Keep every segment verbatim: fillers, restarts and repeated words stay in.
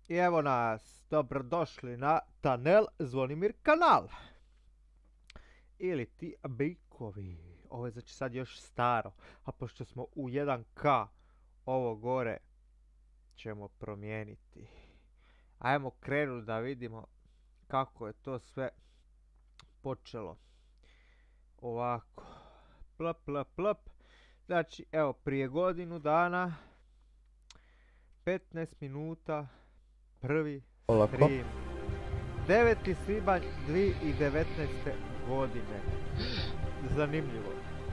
I evo nas, dobrodošli na Tanel Zvonimir kanal. Ili ti bikovi. Ovo je znači sad još staro. A pošto smo u jedan ka, ovo gore ćemo promijeniti. Ajmo krenuti da vidimo kako je to sve počelo. Ovako. Plop, plop, plop. Znači, evo, prije godinu dana, petnaest minuta, prvi stream. deveti svibanj dvije tisuće devetnaeste. godine. Zanimljivo.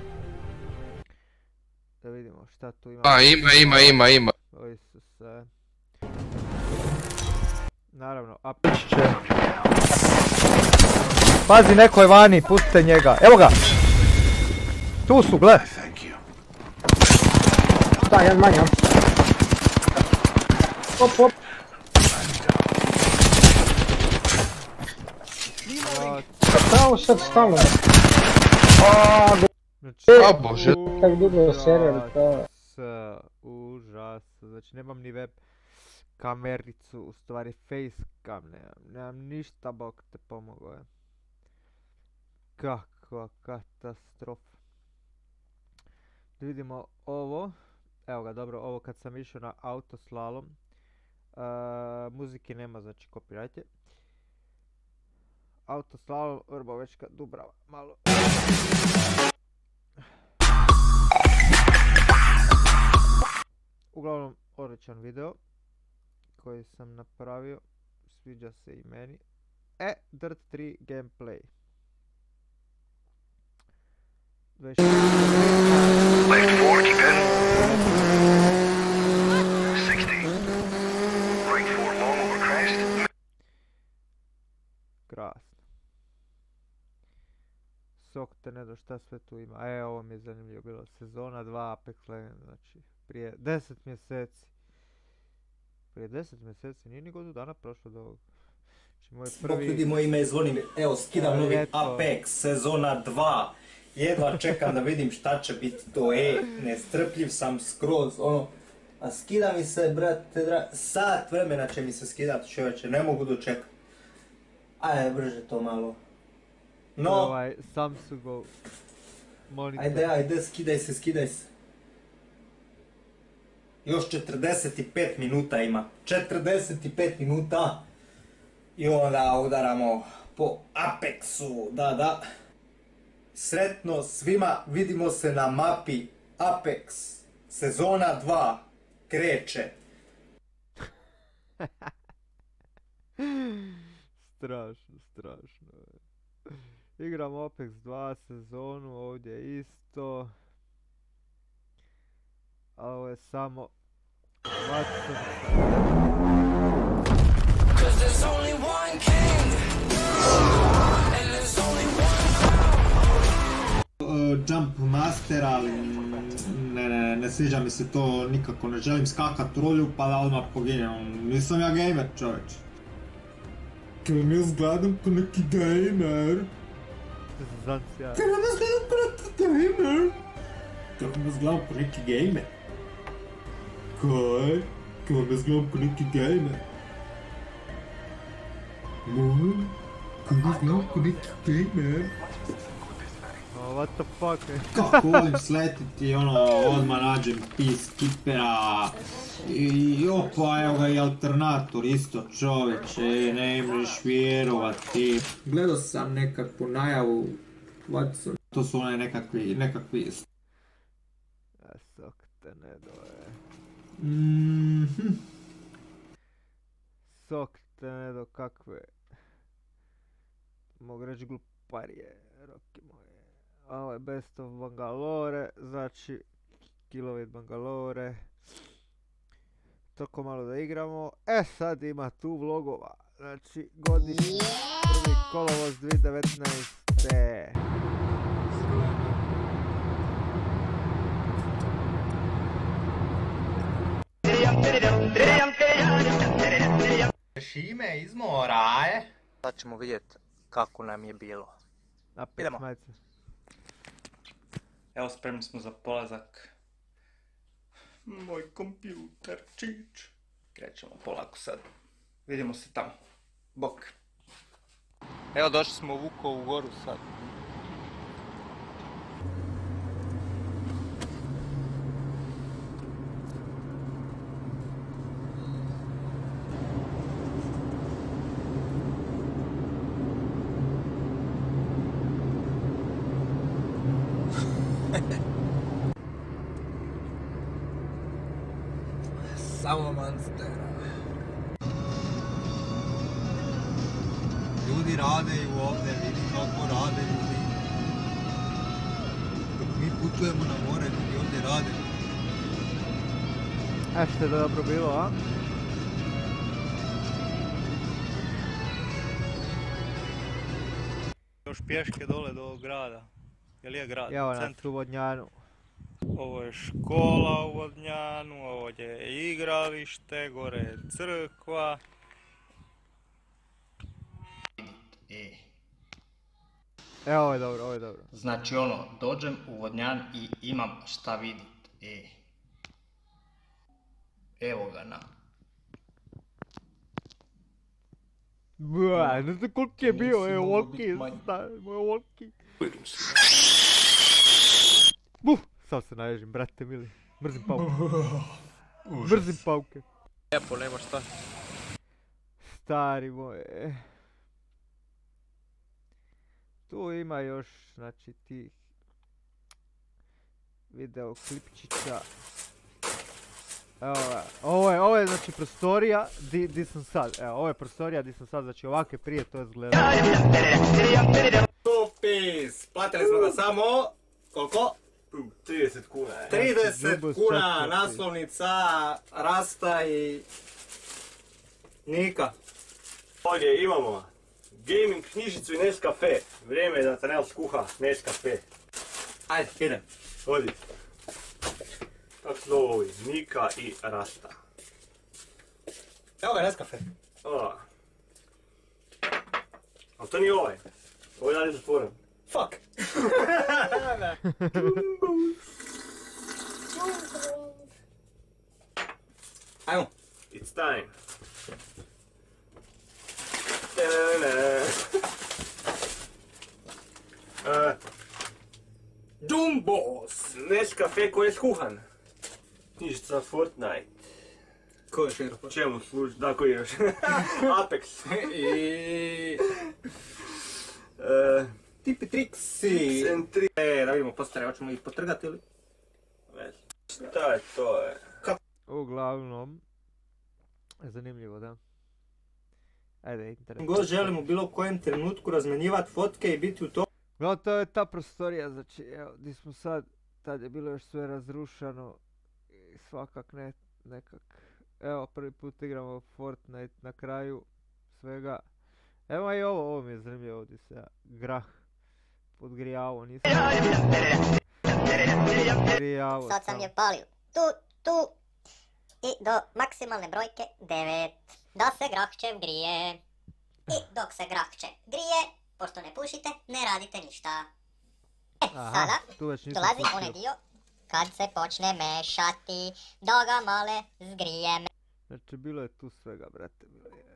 Da vidimo šta tu ima. A, ima, ima, ima, ima. Ovi su se... Naravno, Apić će... Pazi, neko je vani, pustite njega. Evo ga! Tu su, gle! Da, jedan manje. Hop, hop. Pravo sad stalno. A bože. Tako dugo server to. Užas. Znači nemam ni web kamericu, u stvari facecam nemam. Nemam ništa, bog te pomogao je. Kakva katastrofa. Da vidimo ovo. Evo ga, dobro, ovo kad sam išao na autoslalom. Uh, muzike nema, znači copyright. Autoslalom, Vrbovečka, Dubrava, malo. Uglavnom, odličan video koji sam napravio, sviđa se i meni. E, Dirt tri gameplay. Left four, keep in. sixty. Right four, long over crest. Krasno. Sok te ne do šta sve tu ima. E, ovo mi je zanimljivo bilo. Sezona dva Apex Legends, znači prije deset mjeseci. Prije deset mjeseci, nije ni godinu dana prošlo do ovog. Znači moj Bok prvi... ljudi, moje ime je Zvonimir, evo skidam novi Eto. Apex sezona dva. Jedva čekam da vidim šta će biti to, e, nestrpljiv sam skroz, ono. A skida mi se, brate, dra... sat vremena će mi se skidati, čovječe, ne mogu dočekati. Ajde, brže to malo. No, Ovaj Samsungov monitor. ajde, ajde, skidaj se, skidaj se. Još četrdeset pet minuta ima, četrdeset pet minuta. I onda udaramo po Apexu, da, da. Sretno svima, vidimo se na mapi Apex, sezona dva, kreće. Strašno, strašno. Igram Apex dva sezonu, ovdje isto. A ovo je samo... Jump Master, ali ne, ne, ne sviđa mi se to nikako, ne želim skakat u rolju pa da odmah poginem, nisam ja gamer, čovječ. Kada mi izgledam ko neki gamer. Zancija. Kada mi izgledam ko neki gamer. Kada mi izgledam ko neki gamer. Kaj? Kada mi izgledam ko neki gamer. Moj? Kada mi izgledam ko neki gamer. Oh, what the fuck? Kako volim sletiti, ono, odmah nađem peacekeepera. I opa, evo ga i alternator isto, čoveče, ne možeš vjerovati. Gledao sam nekakvu najavu, Watson. To su one nekakvi, nekakvi... A sok te ne doje. Mhm. Sok te ne do kakve... Mogu reći gluparije, roki moje. A ovo je Best of Bangalore, znači Kilovit Bangalore. Toko malo da igramo. E sad ima tu vlogova, znači godišnji prvi kolovoz dvije tisuće devetnaeste. Šime iz mora, je? Sad ćemo vidjeti kako nam je bilo. Napet majice. Evo, spremni smo za polazak. Moj kompjuter, čič. Krećemo polako sad. Vidimo se tamo. Bok. Evo došli smo u Vukovu goru sad. Samo Monstera. Ljudi rade i ovdje, vidi kako rade ljudi. Dok mi putujemo na more, ljudi ovdje rade. E što je dobro bilo, a? Još pješke dole do grada. Jel je grad? Evo nas Centar. u Vodnjanu. Ovo je škola u Vodnjanu, ovdje je igralište, gore je crkva. E, E, ovo je dobro, ovo je dobro. znači ono, dođem u Vodnjan i imam šta vidit. E. Evo ga na. Bua, ne znam koliki je bio, Nisi evo mogao volki, bit manji. moj volki. Buf, sad se naježim, brate mili. Mrzim pauke. Mrzim pauke. Lijepo, nema šta. Stari moj. Tu ima još, znači, tih video klipčića. Evo ga, ovo je, ovo je znači prostorija di, di sam sad, evo, ovo je prostorija di sam sad, znači ovake prije to izgleda. Tupis! Platili smo ga samo... Koliko? trideset kuna. trideset Dubos kuna, četvrti. naslovnica, Rasta i... Nika. Ovdje imamo gaming knjižicu i Nescafe. Vrijeme je da Tanel skuha Nescafe. Ajde, idem. Odi. Tako su ovo ovi, Nika i Rasta. Evo ga, Nescafe. A. Ali to nije ovaj. Ovo je dalje zatvoren. Fuck. Ajmo. It's time. Ta-na-na. Uh, Dumbos! Nescafe koji je skuhan. Knjižica Fortnite. Ko je širo? Po čemu služi? Da, koji igraš? Apex. I... Uh, Tipi triksi. Centri... E, da vidimo postare, hoćemo ih potrgati ili? Šta je to je? Uglavnom, zanimljivo, da. Ajde, internet. God želim u bilo kojem trenutku razmenjivati fotke i biti u to. No, to je ta prostorija, znači, evo, di smo sad, tad je bilo još sve razrušano i svakak ne, nekak. Evo, prvi put igramo Fortnite na kraju svega. Evo i ovo, ovo mi je zanimljivo, ovdje se ja grah podgrijavo, nisam... Grijavo Sad sam sam. je palio. Tu, tu. I do maksimalne brojke devet. Da se grahčev grije. I dok se grahče grije, pošto ne pušite, ne radite ništa. E, Aha, sada tu već nisam dolazi pušio. onaj dio kad se počne mešati, da ga male zgrije. Znači, bilo je tu svega, brate, bilo je...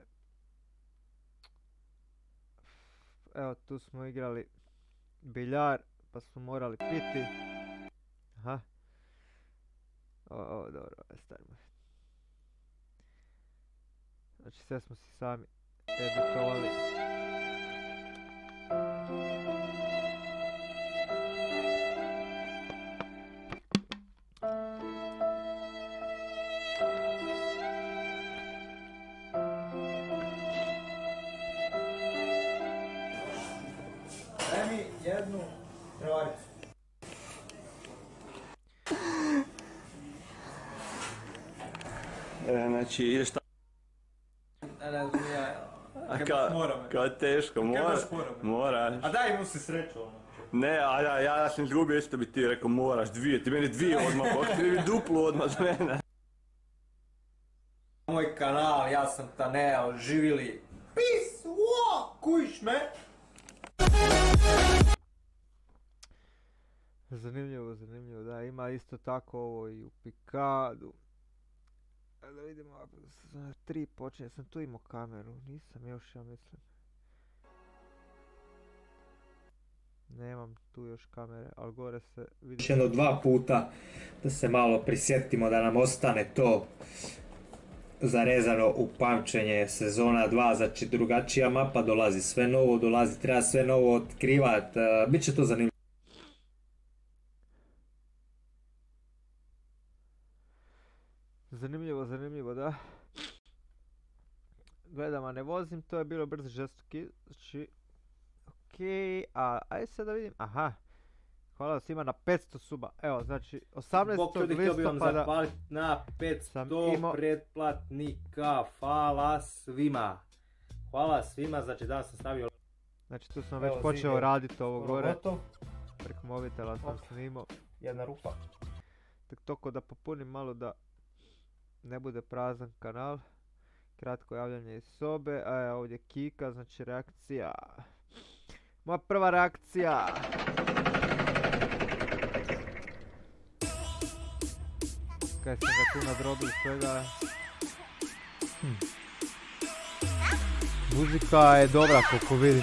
Evo, tu smo igrali biljar, pa smo morali piti. Aha. O, o, dobro, stavimo. Znači, sve smo si sami editovali. Daj mi jednu trevaricu. E, znači, ideš tamo. Ne, ne, ja... A ka, kao teško, mora, moraš. A daj mu si sreću ono. Ne, a ja, ja sam izgubio isto bi ti rekao moraš dvije, ti meni dvije odmah, pa ti mi duplu odmah za mene. Moj kanal, ja sam Tanel, živili. Peace, wo, kujiš me? Zanimljivo, zanimljivo, da, ima isto tako ovo i u Pikadu. Da vidimo, za tri počinje, sam tu imao kameru, nisam još, ja mislim. Nemam tu još kamere, ali gore se vidi... Još jedno dva puta da se malo prisjetimo da nam ostane to zarezano u pamćenje. Sezona dva, znači drugačija mapa, dolazi sve novo, dolazi, treba sve novo otkrivat, uh, bit će to zanimljivo. Zanimljivo, zanimljivo, da. Gledam, a ne vozim, to je bilo brzo žestoki, znači... Okej, a ajde sad da vidim, aha. Hvala svima na petsto suba, evo, znači osamnaestog listopada... na petsto imao... pretplatnika, hvala svima. Hvala svima, znači danas sam stavio... Znači tu sam već počeo raditi ovo gore. Preko mobitela sam snimao. Jedna rupa. Tek toko da popunim malo da ne bude prazan kanal. Kratko javljanje iz sobe, a je ovdje Kika, znači reakcija. Moja prva reakcija. Kaj sam ga tu nadrobil svega. Hm. Muzika je dobra koliko vidim.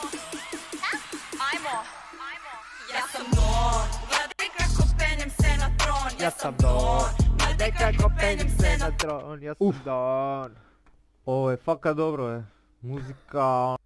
Ja sam Don, gledaj kako penjem se na tron. Ja sam Don, gledaj kako penjem se na tron. Ja sam Don. Ovo je faka dobro je. Muzika.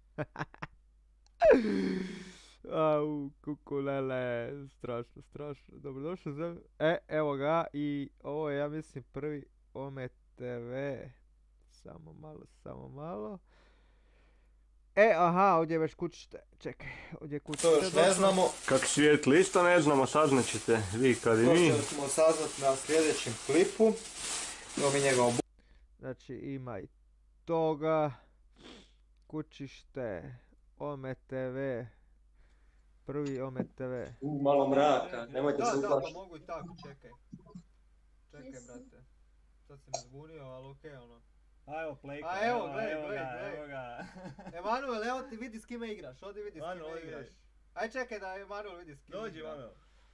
Au, kukulele, strašno, strašno. Dobrodošli za... E, evo ga i ovo je, ja mislim, prvi Ome te ve. Samo malo, samo malo. E, aha, ovdje je već kućište. Čekaj, ovdje je kućište. To još ne znamo. Kak svijet lista ne znamo, saznaćete vi kad i mi. To ćemo saznati na sljedećem klipu. Evo mi njega obu... Znači ima i toga. Kućište. Ome te ve. Prvi Ome te ve. U, malo mraka, nemojte se uplašiti. Da, da, mogu i tako, čekaj. Čekaj, brate. Sad si me zbunio, ali okej, ono. A evo playka. A evo, gledaj, gledaj, gledaj. Emanuel, evo ti vidi s kime igraš, odi vidi s kime igraš. Aj čekaj da Emanuel vidi s kime igraš. Dođi, Emanuel.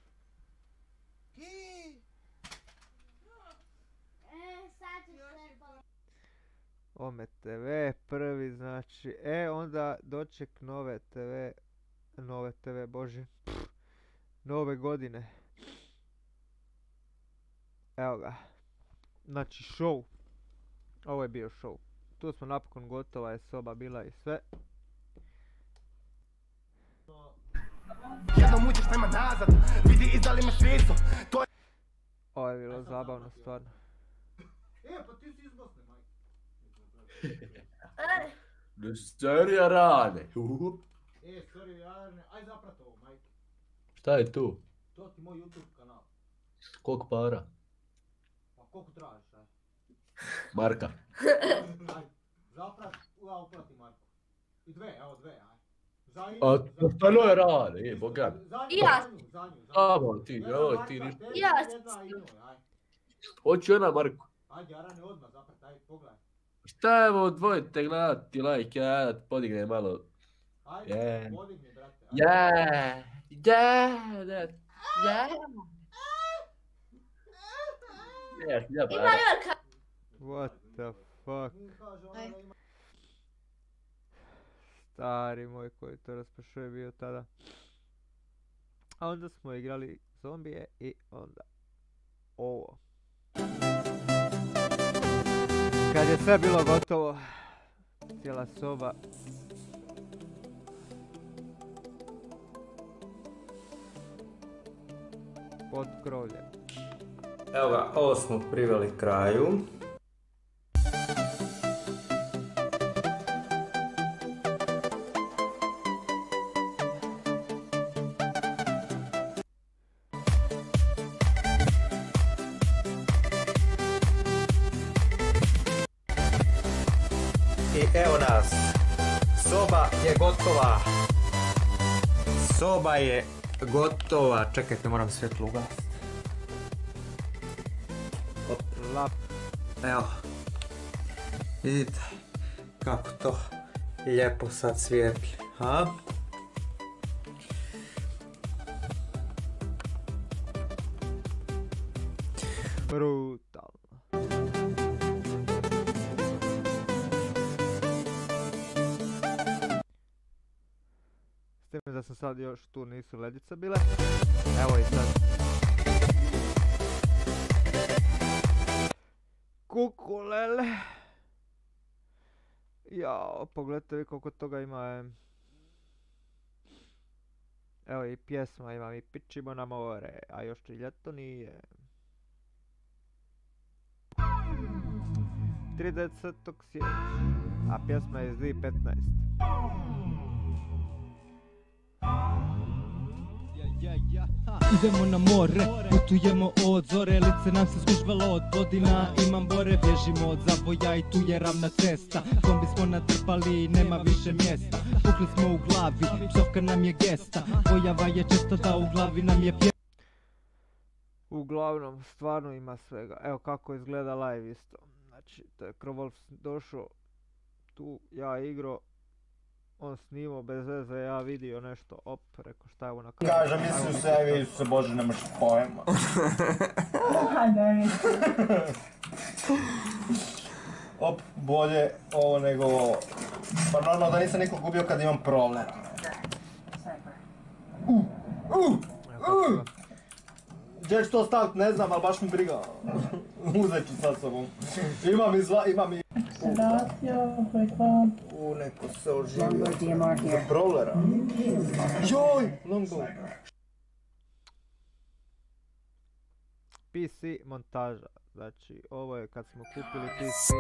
Ki? E, sad ću se... Ome te ve, prvi znači, e onda doček Nove te ve, Nove te ve, bože, pff, nove godine. Evo ga, znači show, ovo je bio show, tu smo napokon, gotova je soba bila i sve. Jednom uđeš nema nazad, vidi izdali me svijetu, to je... Ovo je bilo zabavno stvarno. E, pa ti si iz Bosne, majke. Ne serija rade. E, sorry, Jarne, aj zaprat ovo, majke. Šta je tu? To ti moj YouTube kanal. Koliko para? Pa koliko tražiš, aj? Marka. Aj, zaprat, ja uplati Marku. I dve, evo dve, aj. Za nju, A to stano je rade, je boga. Za nju, I ja. za nju, za nju. Amo ti, evo ti ništa. Ja. Jedna i njoj, aj. Hoću jedna Marku. Ajde, Jarane, odmah zaprat, aj, pogledaj. Šta evo, odvojite gledati like, ja da podigne malo. Ajde, Je. podigni, brate. ajde. Ja, ja, da, ja. Ja, ja, Ima Jorka. What the fuck, Mi kaže ona da ima... stari moj koji to raspršuje bio tada. A onda smo igrali zombije i onda ovo. Kad je sve bilo gotovo, cijela soba. Pod krovljem. Evo ga, ovo smo priveli kraju. I evo nas, soba je gotova. Soba je gotova. Čekajte, moram svjetlo ugasiti. Lap. Evo, vidite kako to lijepo sad svijetli, ha? Brutalno. Da sam sad još tu nisu ledice bile. Evo i sad. Kukulele. Jao, pogledajte vi koliko toga ima. Evo i pjesma imam i Pičimo na more, a još i ljeto nije. tridesetog siječnja, a pjesma je iz dvije tisuće petnaeste. Idemo na more, putujemo od zore, lice nam se skužvalo od podina, imam bore, bježimo od zaboja i tu je ravna cesta. Kombi smo natrpali, nema više mjesta, pukli smo u glavi, psovka nam je gesta, pojava je česta da u glavi nam je pje... Uglavnom, stvarno ima svega. Evo kako izgleda live isto. Znači, to je Krovol došao, tu ja igro, on snimao bez veze, ja vidio nešto, op, rekao šta je ovo na kraju. Kaže, mislio se, ja vidiš se, Bože, nemaš pojma. Op, bolje ovo nego ovo. Pa normalno da nisam nikog gubio kad imam problem. Uh, uh, uh. Gdje ću to stavit, ne znam, ali baš mi briga. Uzet ću sa sobom. Imam izla, imam i... U, neko se oživio. Za brawlera. Joj! Longbow. P C montaža. Znači, ovo je kad smo kupili P C.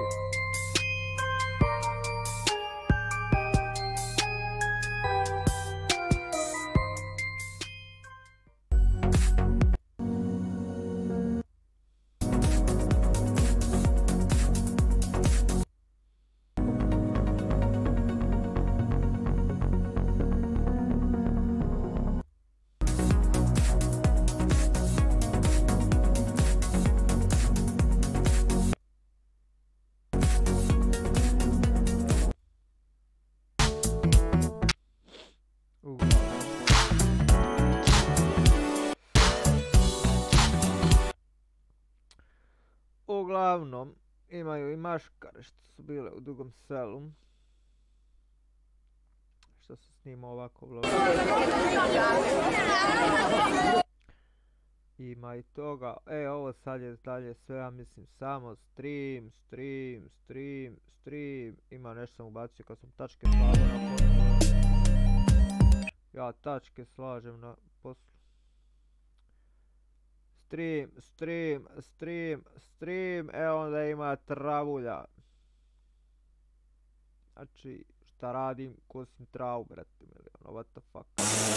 Uglavnom, imaju i maškare što su bile u Dugom Selu. Što se snima ovako vlog. Ima i toga. E, ovo sad je dalje sve, ja mislim, samo stream, stream, stream, stream. Ima nešto sam ubacio kad sam tačke slažem na poslu. Ja tačke slažem na poslu. Stream, stream, stream, stream, e onda ima travulja. Znači, šta radim, kosim travu, brate, ono, what the fuck.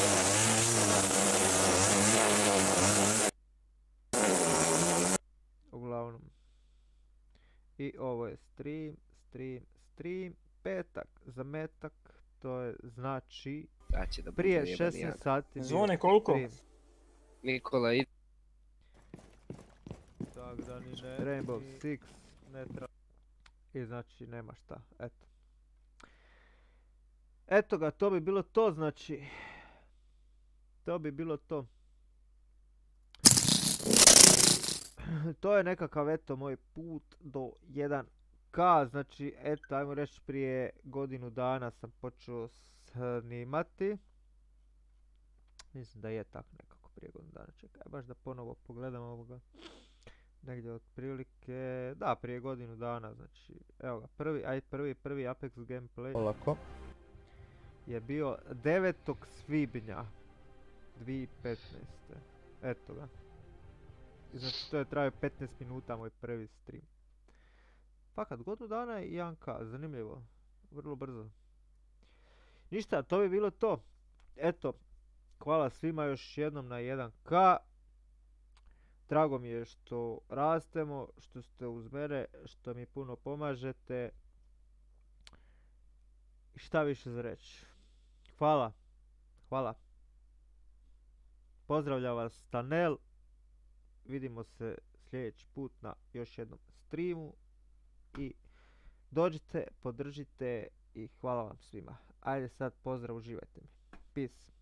Uglavnom. I ovo je stream, stream, stream, petak, za metak, to je znači, prije šesnaest sati. Zvone koliko? Nikola, ide. Tak da ni ne... Rainbow Six, ne treba... I znači nema šta, eto. Eto ga, to bi bilo to, znači... To bi bilo to. To je nekakav, eto, moj put do jedan ka, znači, eto, ajmo reći, prije godinu dana sam počeo snimati. Mislim da je tak nekako prije godinu dana, čekaj, baš da ponovo pogledam ovoga. Negdje otprilike, da, prije godinu dana, znači, evo ga, prvi, aj, prvi, prvi Apex gameplay Olako. Je bio devetog svibnja dvije tisuće petnaeste. Eto ga. I znači, to je trajao petnaest minuta moj prvi stream. Fakat, godinu dana i jedan ka, zanimljivo, vrlo brzo. Ništa, to bi bilo to. Eto, hvala svima još jednom na jedan ka. Drago mi je što rastemo, što ste uz mene, što mi puno pomažete. I šta više za reći. Hvala. Hvala. Pozdravljam vas Tanel. Vidimo se sljedeći put na još jednom streamu. I dođite, podržite i hvala vam svima. Ajde sad pozdrav, uživajte mi. Peace.